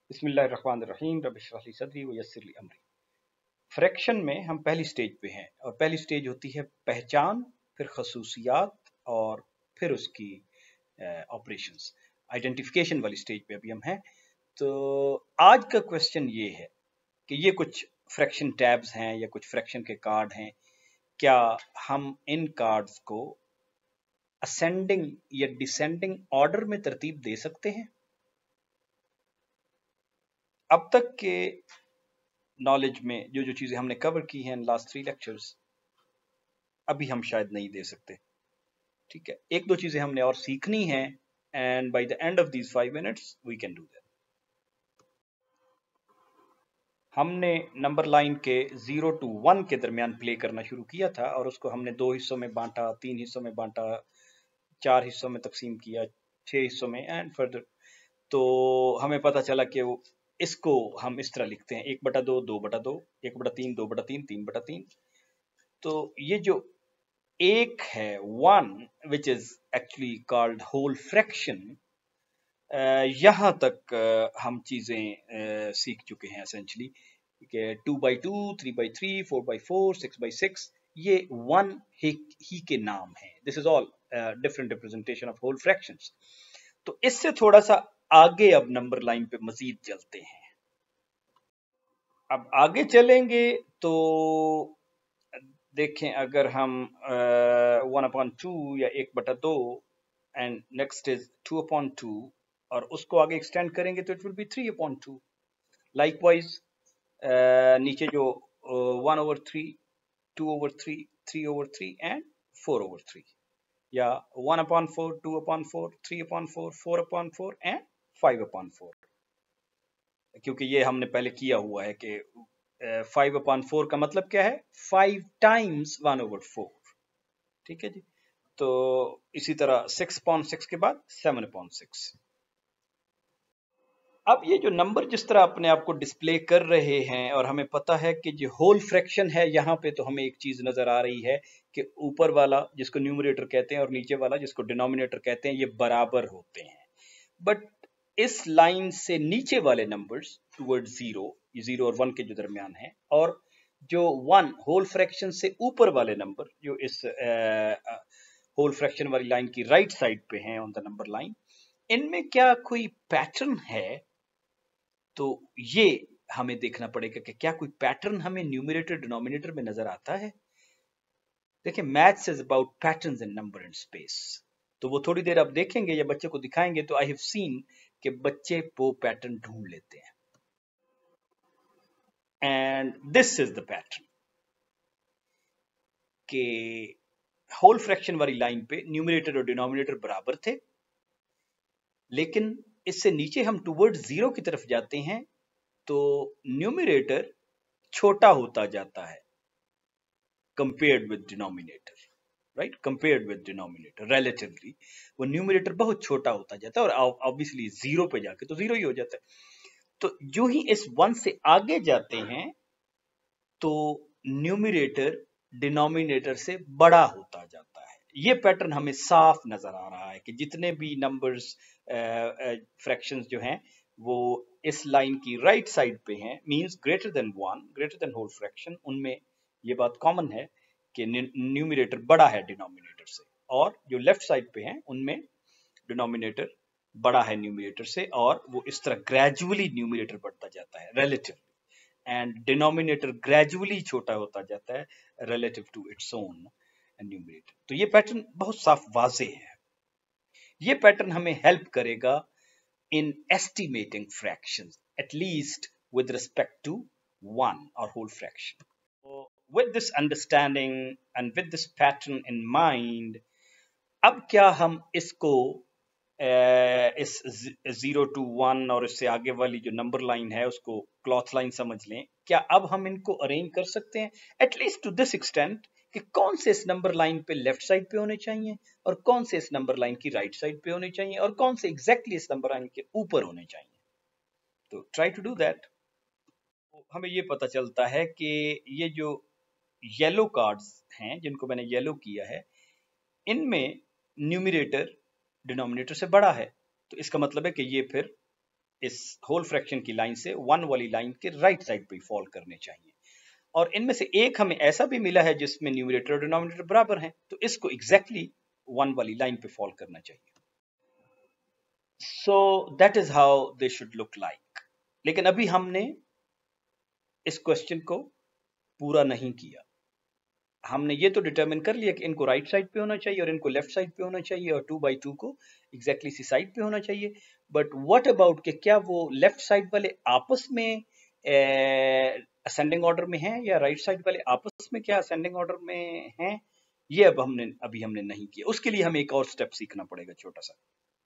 बिस्मिल्लाहिर्रहमानिर्रहीम रब इश्रह ली सदरी व यस्सिर ली अमरी। फ्रैक्शन में हम पहली स्टेज पे हैं और पहली स्टेज होती है पहचान, फिर खसूसियात और फिर उसकी ऑपरेशंस, आइडेंटिफिकेशन वाली स्टेज पे अभी हम हैं। तो आज का क्वेश्चन ये है कि ये कुछ फ्रैक्शन टैब्स हैं या कुछ फ्रैक्शन के कार्ड हैं, क्या हम इन कार्ड्स को असेंडिंग या डिसेंडिंग ऑर्डर में तरतीब दे सकते हैं? अब तक के नॉलेज में जो जो चीजें हमने कवर की हैं लास्ट 3 लेक्चर्स, अभी हम शायद नहीं दे सकते। ठीक है, एक दो चीजें हमने और सीखनी है and by the end of these 5 minutes we can do that. हमने नंबर लाइन के 0 to 1 के दरमियान प्ले करना शुरू किया था और उसको हमने 2 हिस्सों में बांटा, 3 हिस्सों में बांटा, 4 हिस्सों में तकसीम किया, 6 हिस्सों में एंड फर्दर। तो हमें पता चला कि वो इसको हम इस तरह लिखते हैं 1/2, 2/2, 1/3, 2/3, 3/3। तो ये जो एक है 1 which is actually called whole fraction, यहाँ तक हम चीजें सीख चुके हैं एसेंशली कि 2/2, 3/3, 4/4, 6/6 ये 1 ही के नाम है। This is all different representation of whole fractions. तो इससे थोड़ा सा आगे अब नंबर लाइन पे मजीद चलते हैं। अब आगे चलेंगे तो देखें, अगर हम 1/2 या 1/2 एंड नेक्स्ट इज 2/2 और उसको आगे एक्सटेंड करेंगे तो इट विल बी 3/2। लाइकवाइज नीचे जो 1/3, 2/3, 3/3 एंड 4/3, या 1/4, 2/4, 3/4, 4/4 एंड 5/4, क्योंकि ये हमने पहले किया हुआ है कि 5/4 का मतलब क्या है, 5 टाइम्स 1/4। ठीक है जी। तो इसी तरह 6/6 के बाद 7/6। अब ये जो नंबर जिस तरह अपने आप को डिस्प्ले कर रहे हैं और हमें पता है कि जो होल फ्रैक्शन है यहाँ पे, तो हमें एक चीज नजर आ रही है कि ऊपर वाला जिसको न्यूमरेटर कहते हैं और नीचे वाला जिसको डिनोमिनेटर कहते हैं ये बराबर होते हैं। बट इस लाइन से नीचे वाले नंबर्स टुवर्ड 0 और 1 के जो दरमियान है, और जो 1 होल फ्रैक्शन से ऊपर वाले नंबर जो इस होल फ्रैक्शन वाली लाइन की राइट साइड पे हैं ऑन द नंबर लाइन, इनमें क्या कोई पैटर्न है? तो ये हमें देखना पड़ेगा कि क्या कोई पैटर्न हमें न्यूमरेटर डिनोमिनेटर में नजर आता है। देखिए, maths is about patterns in number and space. तो वो थोड़ी देर आप देखेंगे या बच्चे को दिखाएंगे तो आई हैव सीन कि बच्चे वो पैटर्न ढूंढ लेते हैं। And this is the pattern कि होल फ्रैक्शन वाली लाइन पे न्यूमरेटर और डिनोमिनेटर बराबर थे, लेकिन इससे नीचे हम टुवर्ड 0 की तरफ जाते हैं तो न्यूमरेटर छोटा होता जाता है compared with denominator, right? Compared with denominator relatively वो न्यूमरेटर बहुत छोटा होता जाता है और ऑब्वियसली 0 पे जाके तो 0 ही हो जाता है। तो जो ही इस 1 से आगे जाते हैं तो न्यूमरेटर डिनोमिनेटर से बड़ा होता जाता है। ये पैटर्न हमें साफ नजर आ रहा है कि जितने भी नंबर्स फ्रैक्शंस जो हैं वो इस लाइन की राइट साइड पे हैं, means greater than 1, greater than whole fraction, उनमें ये बात कॉमन है कि न्यूमरेटर बड़ा है डिनोमिनेटर से, और जो लेफ्ट साइड पे हैं उनमें डिनोमिनेटर बड़ा है न्यूमरेटर से, और वो इस तरह ग्रेजुअली न्यूमरेटर बढ़ता जाता है रिलेटिवली, एंड डिनोमिनेटर ग्रेजुअली छोटा होता जाता है relative to its own numerator. तो ये पैटर्न बहुत साफ वाजे है। ये पैटर्न हमें हेल्प करेगा in estimating fractions, at least with respect to 1 or whole fraction. So, with this understanding and with this pattern in mind, अब क्या हम इसको इस 0 to 1 और इससे आगे वाली जो नंबर लाइन है उसको क्लॉथ लाइन समझ लें? क्या अब हम इनको अरेंज कर सकते हैं एटलीस्ट टू दिस एक्सटेंट कि कौन से इस नंबर लाइन पे लेफ्ट साइड पे होने चाहिए और कौन से इस नंबर लाइन की राइट साइड पे होने चाहिए और कौन से एग्जैक्टली इस नंबर लाइन के ऊपर होने चाहिए? तो ट्राई टू डू दैट। हमें ये पता चलता है कि ये जो येलो कार्ड्स हैं जिनको मैंने येलो किया है, इनमें न्यूमरेटर डिनोमिनेटर से बड़ा है, तो इसका मतलब है कि ये फिर इस होल फ्रैक्शन की लाइन से 1 वाली लाइन के राइट साइड पे फॉल करने चाहिए। और इनमें से एक हमें ऐसा भी मिला है जिसमें न्यूमरेटर और डिनोमिनेटर बराबर हैं, तो इसको एग्जैक्टली 1 वाली लाइन पे फॉल करना चाहिए। So that is how they should look like. लेकिन अभी हमने इस क्वेश्चन को पूरा नहीं किया। हमने ये तो डिटरमिन कर लिया कि इनको राइट साइड पे होना चाहिए और इनको लेफ्ट साइड पे होना चाहिए और 2/2 को एग्जैक्टली इसी साइड पे होना चाहिए। बट व्हाट अबाउट कि क्या वो लेफ्ट साइड वाले आपस में असेंडिंग ऑर्डर में हैं या राइट साइड वाले आपस में क्या असेंडिंग ऑर्डर में हैं? ये अभी हमने नहीं किया। उसके लिए हमें एक और स्टेप सीखना पड़ेगा छोटा सा।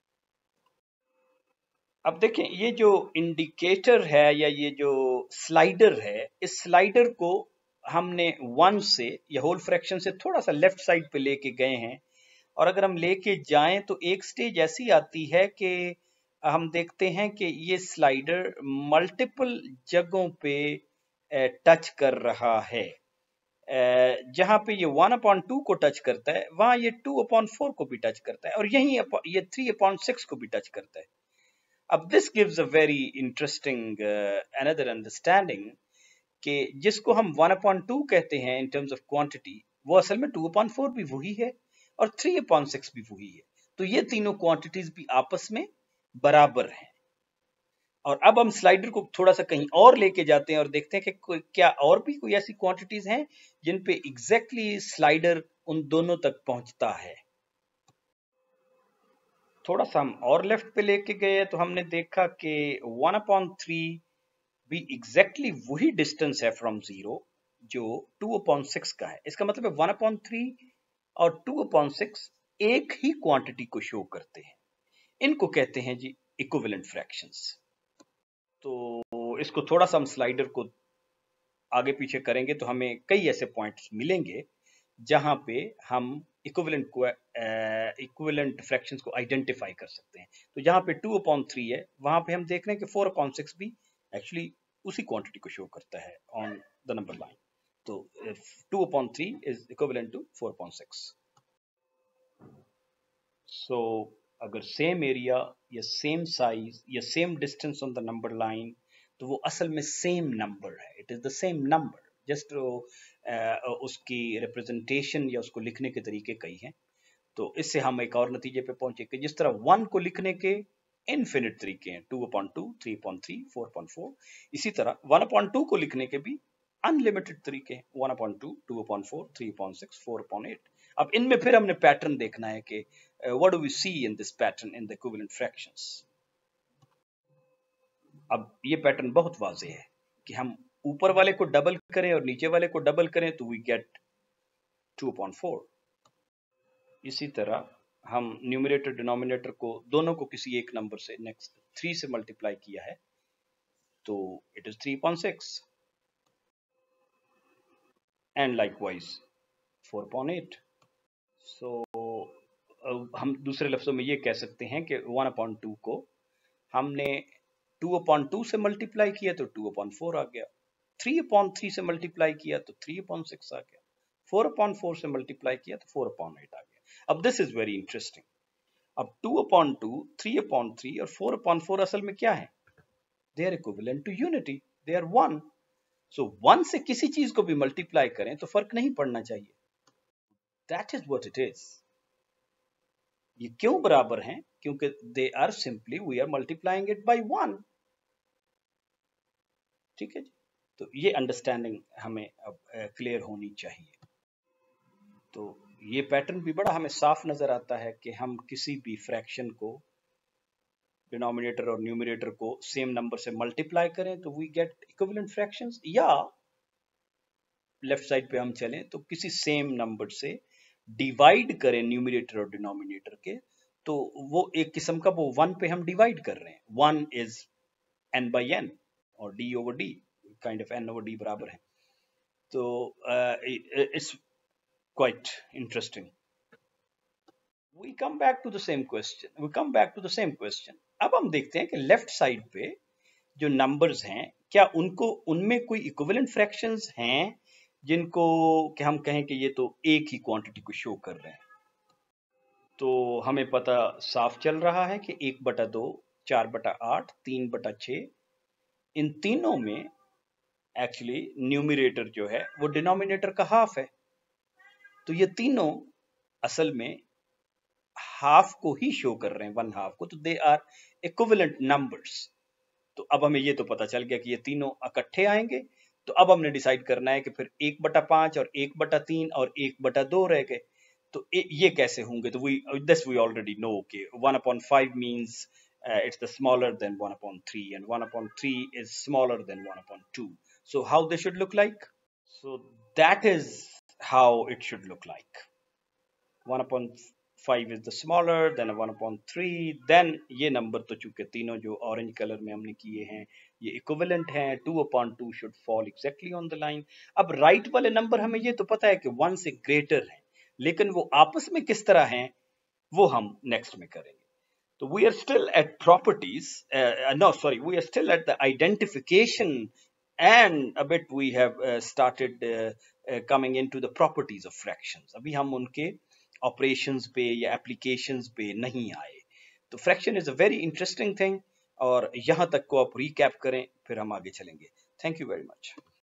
अब देखें, ये जो इंडिकेटर है या ये जो स्लाइडर है, इस स्लाइडर को हमने 1 से या होल फ्रैक्शन से थोड़ा सा लेफ्ट साइड पे लेके गए हैं। और अगर हम लेके जाएं तो एक स्टेज ऐसी आती है कि हम देखते हैं कि ये स्लाइडर मल्टीपल जगहों पे टच कर रहा है। जहां पे ये 1/2 को टच करता है, वहां ये 2/4 को भी टच करता है और यहीं ये 3/6 को भी टच करता है। अब this gives a very interesting another understanding कि जिसको हम 1/2 कहते हैं इन टर्म्स ऑफ क्वांटिटी, वो असल में 2/4 भी वही है और 3/6 भी वही है। तो ये तीनों क्वांटिटीज भी आपस में बराबर हैं। और अब हम स्लाइडर को थोड़ा सा कहीं और लेके जाते हैं और देखते हैं कि क्या और भी कोई ऐसी क्वांटिटीज हैं जिन पे एग्जैक्टली स्लाइडर उन दोनों तक पहुंचता है। थोड़ा सा हम और लेफ्ट पे लेके गए तो हमने देखा कि 1/3 भी एग्जैक्टली वही डिस्टेंस है फ्रॉम 0 जो 2/6 का है। इसका मतलब है 1/3 और 2/6 एक ही क्वांटिटी को शो करते हैं। इनको कहते हैं जी इक्विवेलेंट फ्रैक्शंस। तो इसको थोड़ा सा हम स्लाइडर को आगे पीछे करेंगे तो हमें कई ऐसे पॉइंट्स मिलेंगे जहां पे हम इक्विवेलेंट फ्रैक्शंस को आइडेंटिफाई कर सकते हैं। तो जहां पे 2/3 है, वहां पे हम देख रहे हैं कि 4/6 भी एक्चुअली उसी क्वांटिटी को शो करता है ऑन द नंबर लाइन। तो 2/3 इज इक्विवेलेंट टू 4/6। सो अगर सेम एरिया या सेम साइज या same distance on the number line, तो वो असल में सेम नंबर है। It is the same number, just उसकी रिप्रेजेंटेशन या उसको लिखने के तरीके कई हैं। तो इससे हम एक और नतीजे पे पहुंचे कि जिस तरह 1 को लिखने के इनफिनिट तरीके हैं, 2/2, 3/3, 4/4, इसी तरह 1/2 को लिखने के भी अनलिमिटेड तरीके हैं, 1/2, 2/4, 3/6, 4/8। अब इनमें फिर हमने पैटर्न देखना है कि what do we see in this pattern in the equivalent fractions। अब ये पैटर्न बहुत वाज़ेह है कि हम ऊपर वाले को डबल करें और नीचे वाले को डबल करें तो वी गेट 2/4। इसी तरह हम न्यूमरेटर डिनोमिनेटर को दोनों को किसी एक नंबर से नेक्स्ट 3 से मल्टीप्लाई किया है तो it is 3/6 and likewise 4/8। So हम दूसरे लफ्जों में ये कह सकते हैं कि 1/2 को हमने 2/2 से मल्टीप्लाई किया तो 2/4 आ गया, 3/3 से मल्टीप्लाई किया तो 3/6 आ गया, 4/4 से मल्टीप्लाई किया तो 4/8 आ गया। अब दिस इज वेरी इंटरेस्टिंग। अब 2/2, 3/3 और 4/4 असल में क्या है? They are equivalent to unity, they are 1। So 1 से किसी चीज को भी मल्टीप्लाई करें तो फर्क नहीं पड़ना चाहिए। That is what it is. ये क्यों बराबर हैं? क्योंकि they are simply we are multiplying it by 1। ठीक है जी। तो ये अंडरस्टैंडिंग हमें अब क्लियर होनी चाहिए। तो ये पैटर्न भी बड़ा हमें साफ नजर आता है कि हम किसी भी फ्रैक्शन को डिनोमिनेटर और न्यूमरेटर को सेम नंबर से मल्टीप्लाई करें तो वी गेट इक्विवेलेंट फ्रैक्शंस, या लेफ्ट साइड पे हम चलें तो किसी सेम नंबर से डिवाइड करें न्यूमरेटर और डिनोमिनेटर के, तो वो एक किस्म का वो 1 पे हम डिवाइड कर रहे हैं। 1 इज n by n और d over d, kind of n over d बराबर है। तो it's quite interesting. We come back to the same question. अब हम देखते हैं कि लेफ्ट साइड पे जो नंबर्स हैं, क्या उनमें कोई इक्विवेलेंट फ्रैक्शंस हैं जिनको कि हम कहें कि ये तो एक ही क्वांटिटी को शो कर रहे हैं। तो हमें पता साफ चल रहा है कि 1/2 4/8, 3/6, इन तीनों में एक्चुअली न्यूमरेटर जो है वो डिनोमिनेटर का हाफ है। तो ये तीनों असल में हाफ को ही शो कर रहे हैं, 1/2 को, तो दे आर इक्विवेलेंट नंबर्स। तो अब हमें ये तो पता चल गया कि ये तीनों इकट्ठे आएंगे। तो अब हमने डिसाइड करना है कि फिर 1/5 और 1/3 और 1/2 रह गए, तो ये कैसे होंगे? तो वी ऑलरेडी नो कि 1/5 मींस it's the smaller than 1/3 and 1/3 is smaller than 1/2. So how they should look like? So that is how it should look like. 1/5 is the smaller than 1/3. Then ये नंबर तो चूंकि तीनों जो orange colour में हमने किए हैं ये इक्विवेलेंट हैं, 2/2 should fall exactly on the line. अब राइट वाले नंबर हमें ये तो पता है कि 1 से ग्रेटर हैं, लेकिन वो आपस में किस तरह हैं वो हम नेक्स्ट में करेंगे। So we are still at properties, we are still at the identification, and a bit we have started coming into the properties of fractions. अभी हम उनके operations पे या applications पे नहीं आए। तो fraction is a very interesting thing, और यहाँ तक को आप recap करें फिर हम आगे चलेंगे। Thank you very much.